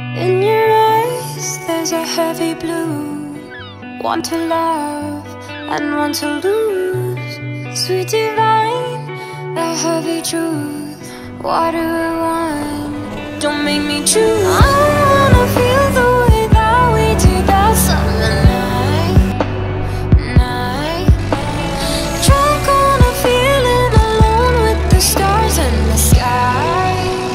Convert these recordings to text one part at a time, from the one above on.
In your eyes there's a heavy blue. One to love and one to lose. Sweet divine, the heavy truth. Water or wine, don't make me choose. I wanna feel the way that we did that summer night. Drunk on a feeling, alone with the stars in the sky.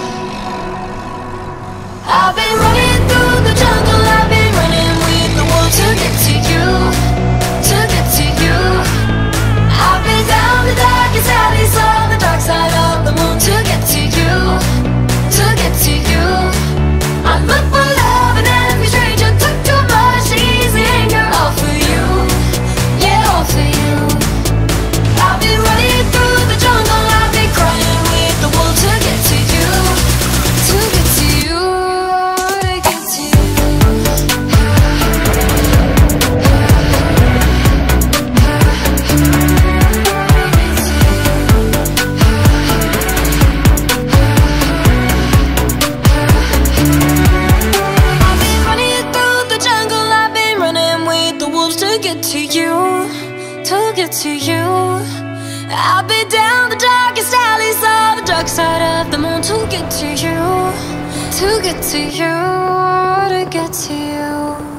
I've been running through the jungle, I've been running with the wolves to get to you, to get to you. I've been down the darkest alley, saw the dark side of the moon to get to you, to get to you. I look for love and every stranger took too much to ease the anger. All for you, yeah, all for you. I've been running through the jungle, I've been crying with the wolves to get to you, to get to you. To you, I'll be down the darkest alleys, saw the dark side of the moon to get to you, to get to you, to get to you.